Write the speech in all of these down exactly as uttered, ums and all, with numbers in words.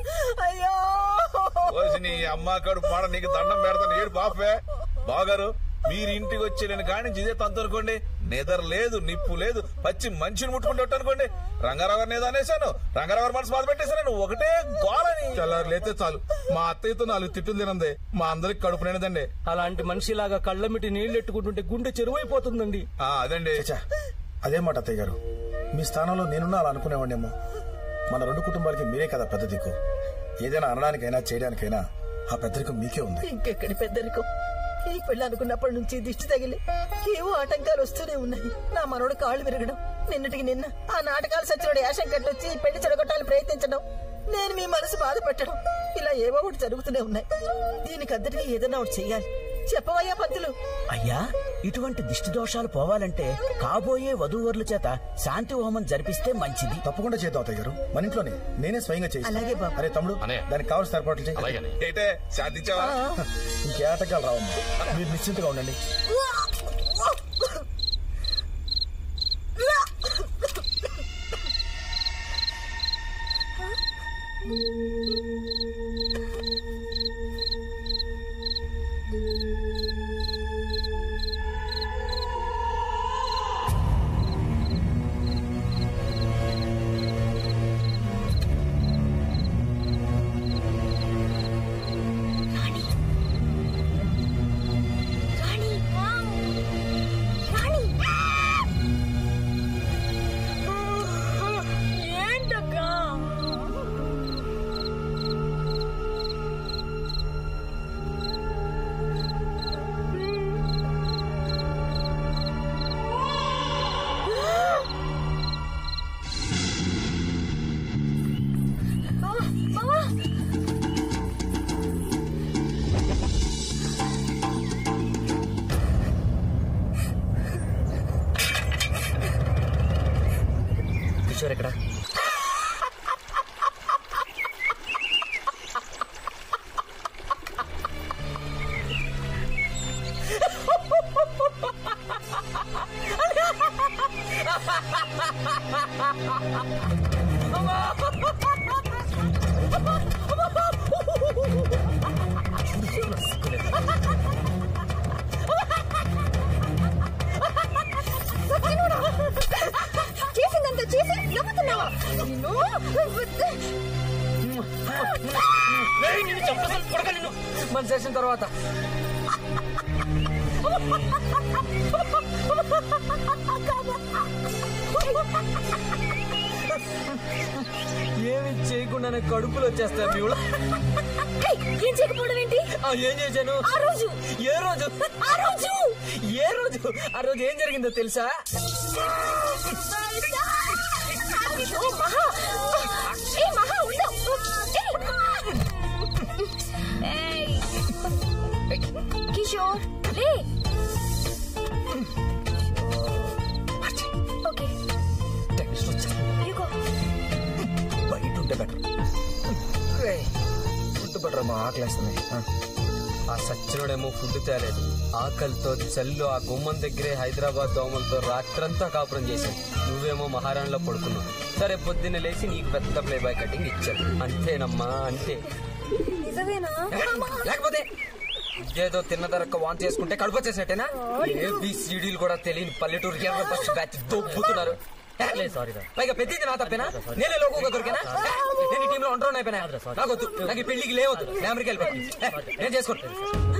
అయ్యో నీ అమ్మ కడుపు మాట నీకు దండం పెడతాను ఏడు పాపే. బాగారు మీరు ఇంటికి వచ్చి నేను కానించి ఇదే తంతు అనుకోండి. నిద్ర లేదు, నిప్పు లేదు, పచ్చి మనిషిని ముట్టుకుంటే అనుకోండి. రంగారావు గారు నేదో అనేసాను, రంగారావు మనసు బాధ పెట్టేశాను. ఒకటే గోలని తెల్లారు లేతే చాలు మా అత్తయ్యతో నాలుగు తిట్టులు తినందే మా అందరికి కడుపు నిండదండి. అలాంటి మనిషిలాగా కళ్ళమిటి నీళ్లు ఎట్టుకుంటుంటే గుండె చెరువైపోతుందండి. అదండి. అదే మాట అత్తయ్య గారు, మీ స్థానంలో నేనున్నా అలా అనుకునేవాడినేమో. మన రెండు కుటుంబాలకి మీరే కదా పెద్ద దిక్కు. ఏదైనా అనడానికైనా చేయడానికైనా ఆ పెద్దరికం మీకే ఉంది. ఇంకెక్కడి పెద్దరికం? ఈ పెళ్లి అనుకున్నప్పటి నుంచి దిష్టి తగిలి ఏవో ఆటంకాలు వస్తూనే ఉన్నాయి. నా మనోడు కాళ్ళు విరగడం, నిన్నటికి నిన్న ఆ నాటకాలు సచ్చినోడు యాశం కట్టొచ్చి పెళ్లి చెడగొట్టాలని ప్రయత్నించడం, నేను మీ మనసు బాధ పెట్టడం, ఇలా ఏవో ఒకటి జరుగుతూనే ఉన్నాయి. దీనికి అందరికీ ఏదైనా ఒకటి చెయ్యాలి. చెప్పవయ్యా పంతులు. అయ్యా, ఇటువంటి దిష్టి దోషాలు పోవాలంటే కాబోయే వధూవరుల చేత శాంతి హోమం జరిపిస్తే మంచిది. తప్పకుండా చేద్దాం అత్తయ్య గారు, మన ఇంట్లోనే నేనే స్వయంగా చేసి. అలాగే బాబు. అరే తమ్ముడు, దానికి కావాల్సిన ఏర్పాట్లు చేయి. శాంతించావా? ఇంకే ఆటకాలు రావమ్మా, మీరు నిశ్చింతగా ఉండండి. ఎక్కడ? చేసిందంతా చేసి నమ్ముతున్నావా? మన చేసిన తర్వాత ఏమి చేయకుండానే కడుపులు వచ్చేస్తారు మీ ఏం చేయకపోవడం ఏంటి? ఏం చేశాను ఆ రోజు? ఏ రోజు? ఆ రోజు ఏ రోజు? ఆ రోజు ఏం జరిగిందో తెలుసా? కిషోర్ లే. ఓకే బయట ఉంటే బెటర్. ఫుడ్ బెటర్ మా ఆకలేస్తుంది. ఆ సచ్చినోడేమో ఫుడ్ తేలేదు. ఆకలితో చల్లు ఆ గుమ్మం దగ్గరే హైదరాబాద్ దోమలతో రాత్రంతా కాపురం చేశాను. నువ్వేమో మహారాణిలో పడుకున్నావు. సరే పొద్దున్న లేచి నీకు పెద్ద ప్లే బాయ్ కటింగ్ ఇచ్చాను. అంతేనమ్మా, అంతే. లేకపోతే ఏదో తిన్న ధరక్క వాన్ చేసుకుంటే కడుపు వచ్చేసినట్టేనా? ఏబిసిడీలు కూడా తెలియని పల్లెటూరు ఫస్ట్ బ్యాచ్ దొబ్బుతున్నారు. పైగా పెద్దది నా తప్పేనా? నేనే లోకంగా దొరికేనా? నేను ఈ టీంలో ఒంటరి అయిపోయినా. నాకొద్దు, నాకు ఈ పెళ్లికి లేవద్దు. నేను అమెరికా వెళ్ళిపోయి నేను చేసుకోండి.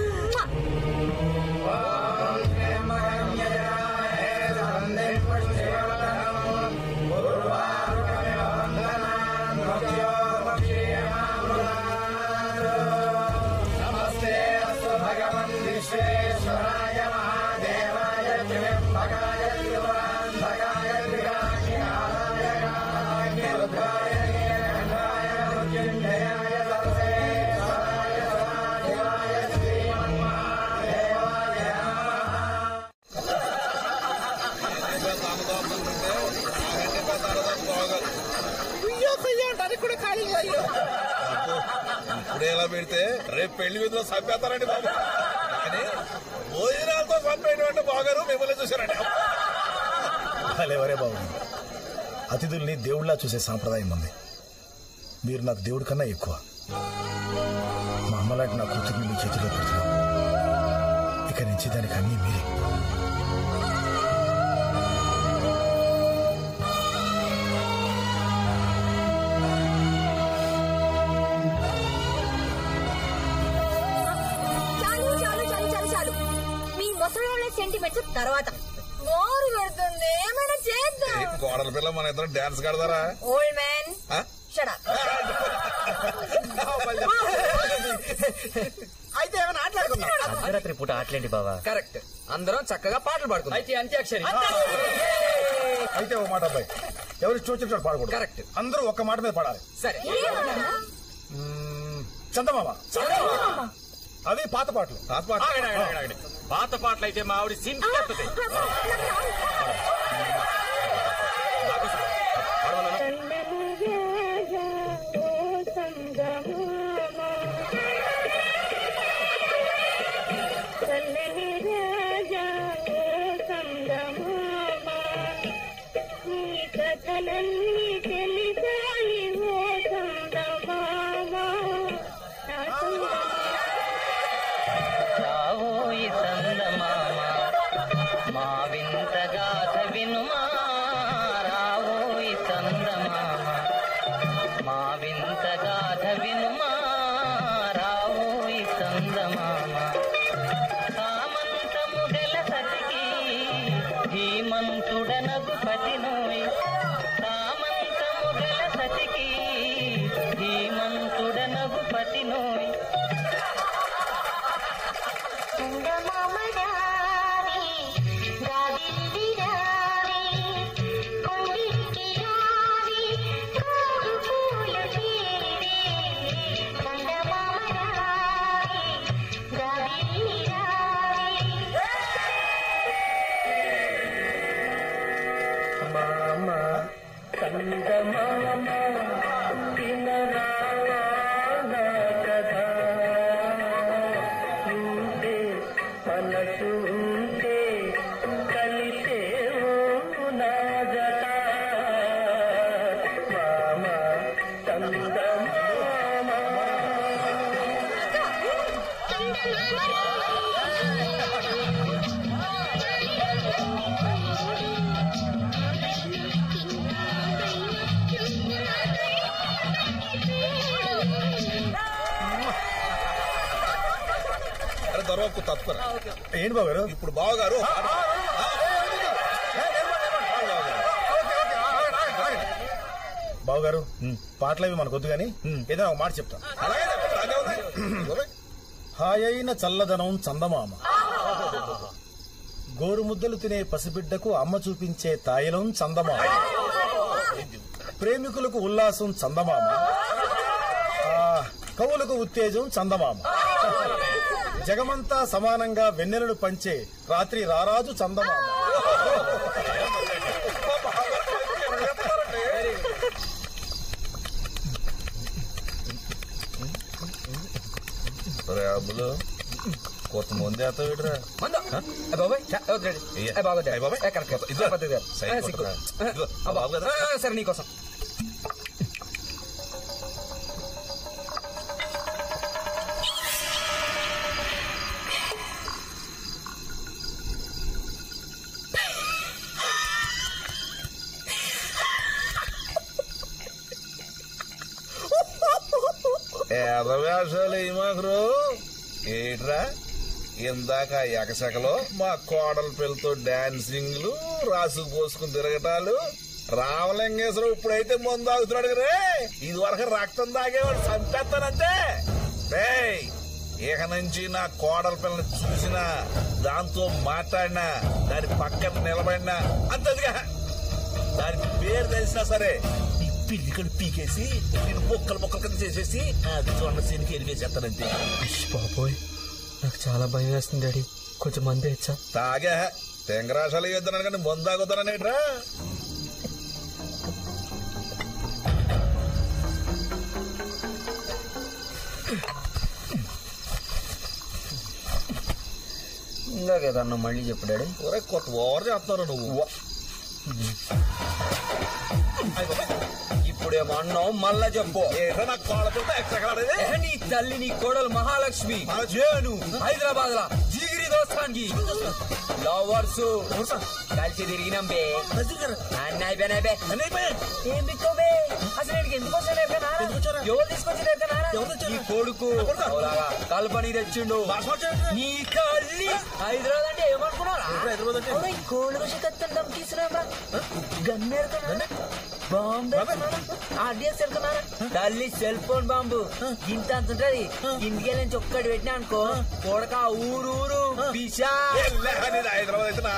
ఇప్పుడు ఎలా పెడితే రేపు పెళ్లి విధులు చంపేస్తారండి బాబు. కానీ భోజనాలతో చంపేటువంటి బాగారు మిమ్మల్ని చూశారండి. ఎవరే బాబు, అతిథుల్ని దేవుళ్లా చూసే సాంప్రదాయం ఉంది. మీరు నాకు దేవుడి కన్నా ఎక్కువ. మా అమ్మ లాంటి నా కూతుర్ని మీ చేతిలో పెడుతున్నాం. ఇక నుంచి దానికి అన్నీ మీరే. చాలు చాలు చాలు చాలు చాలు మీ ముసలి వాళ్ళ సెంటిమెంట్స్ తర్వాత మోరు పెడుతుంది. ఏమైనా చేద్దాం. కోడల పిల్ల మన ఇద్దరు డాన్స్ కడతారా? Old man shut up. అయితే ఏమైనా ఆటలాడుకుందాం. అర్ధరాత్రి పూట ఆటలేంటి బావా? కరెక్ట్. అందరం చక్కగా పాటలు పాడుకుందాం. అయితే అంత్యాక్షరి. అయితే ఒక మాట అబ్బాయి, ఎవరు చూచినట్టు పాడకూడదు. కరెక్ట్. అందరూ ఒక్క మాట మీద పాడాలి. సరే. చందమామ. అవి పాత పాటలు. పాత పాటలు అయితే మా ఆవిడ సింట్ కట్టుతాయి. ఏంటి బావగారు ఇప్పుడు బావగారు బావగారు పాటలవి మనకొద్దు గాని ఏదైనా ఒక మాట చెప్తాను. హాయైన చల్లదనం చందమామ, గోరుముద్దలు తినే పసిబిడ్డకు అమ్మ చూపించే తాయిలం చందమామ, ప్రేమికులకు ఉల్లాసం చందమామ, కవులకు ఉత్తేజం చందమామ, జగమంతా సమానంగా వెన్నెలను పంచే రాత్రి రారాజు చందమామ. అబ్బులు కొత్త మంది అత విడరా సరే నీకోసం. ఎర్రవేషాలు ఏమాకరు ఏట్రా? ఇందాక ఎకసెకలో మా కోడల పిల్లతో డాన్సింగ్లు, రాసుకు పోసుకుని తిరగటాలు. రామలింగేశ్వరం ఇప్పుడైతే మందు తాగుతున్నాడు రే. ఇది వరకు రక్తం తాగేవాడు చంపేస్తానంతే. ఇక నుంచి నా కోడల పిల్లని చూసినా, దాంతో మాట్లాడినా, దాని పక్కన నిలబడినా అంతదిగా దానికి పేరు తెలిసినా సరే పిల్లికలు పీకేసి నేను బొక్కలు బొక్కల కింద చేసేసి అది చూడండి సీనికి ఎలివేసేస్తానంతే. బాబోయ్, నాకు చాలా భయం వేస్తుంది డాడీ. కొంచెం మంది ఇచ్చా. తాగా తెంగరాశాలు ఇద్దరు కానీ మందు తాగుతాననేట్రా. ఇందాకేదన్నా మళ్ళీ చెప్పు డాడీ. ఒరే కొత్త ఓవర్ చేస్తున్నారు నువ్వు. ఇప్పుడేమో అన్నావు మళ్ళా చెప్పు. ఏదో నాకు కోళ్ళతో ఎక్స్ట్రా నీ తల్లి నీ కోడలు మహాలక్ష్మి నేను హైదరాబాద్ లా జిగిరి దోస్తానికి లవర్స్ కలిసి తిరిగినాం బే అన్న అయిపోయినా ఏం బిక్కోబే అసలు నేను ఎందుకు వచ్చాను ఎవరు తీసుకొచ్చి ఈ కొడుకు కల్పని తెచ్చిండు నీ తల్లి హైదరాబాద్ అంటే ఏమనుకున్నారా కోళ్ళు కత్తండం తీసుకురా గన్నేరుతున్నా బాంబే ఆర్డియన్స్ వెళ్తున్నారా తల్లి సెల్ ఫోన్ బాంబు ఇంత అంత ఉంటది ఇంటికి నుంచి ఒక్కటి పెట్టినా అనుకో కొడక ఊరు ఊరు పిషా హైదరాబాద్ అయితే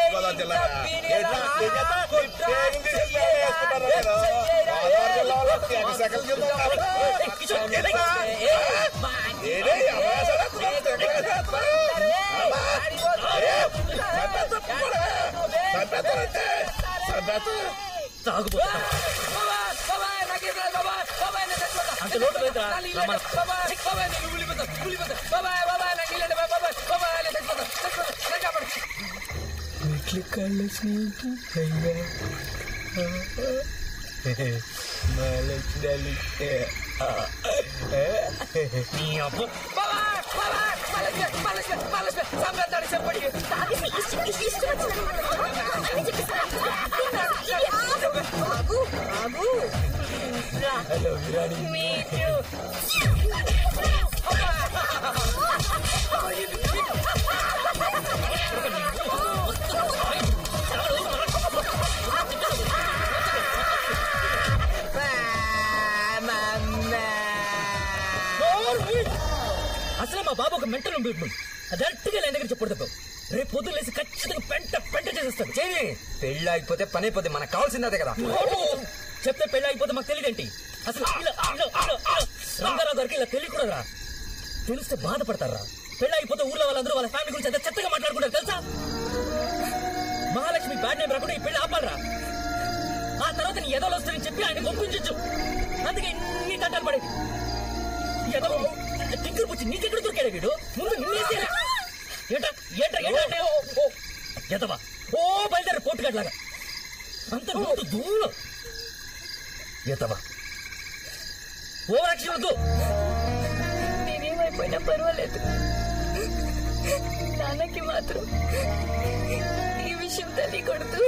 అంత లోటు అసలు మా బాబు ఒక మెంటల్ ఉండు డైరెక్ట్ గా నేను దగ్గర చెప్పకూడదు. రేపు పొద్దున్న లేసి ఖచ్చితంగా పెంట పెంట చేసేస్తాడు. చేయి పెళ్ళి అయిపోతే పని అయిపోతే మనకు కావాల్సింది అదే కదా. చెప్తే పెళ్ళి అయిపోతే మాకు తెలియదేంటి అసలు రంగారావు గారికి ఇలా తెలియకూడదురా. తెలిస్తే బాధపడతారా. పెళ్ళి అయిపోతే ఊర్లో వాళ్ళందరూ వాళ్ళ ఫ్యామిలీ గురించి అంత చెత్తగా మాట్లాడుకుంటారు తెలుసా. మహాలక్ష్మి బ్యాడ్ నేమ్ రాకుండా ఈ పెళ్లి ఆపాలరా. ఆ తర్వాత నీ ఎదలు వస్తాయని చెప్పి ఆయన ఒప్పించు. అందుకే ఇన్ని తంటాలు పడేది. ఎదవ టింకర్ పుచ్చి నీకెక్కడ దొరికాడు వీడు. ముందు నిన్నేసేరా. ఏంటా ఏంటా ఏంటంటే ఎదవా ఓ బయలుదేరి పోటుగాడ్లాగా అంత ముందు దూరం ఎదవా ఓ రక్షణ వద్దు. నేనేమైపోయినా పర్వాలేదు, నాన్నకి మాత్రం ఈ విషయం తెలియకూడదు.